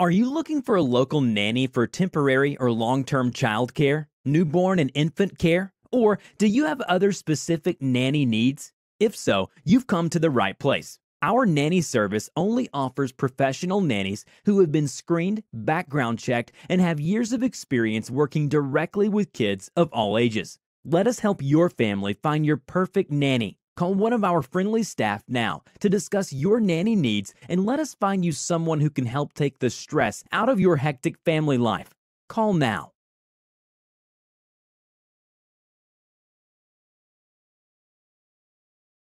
Are you looking for a local nanny for temporary or long-term childcare, newborn and infant care, or do you have other specific nanny needs? If so, you've come to the right place. Our nanny service only offers professional nannies who have been screened, background checked, and have years of experience working directly with kids of all ages. Let us help your family find your perfect nanny. Call one of our friendly staff now to discuss your nanny needs and let us find you someone who can help take the stress out of your hectic family life. Call now.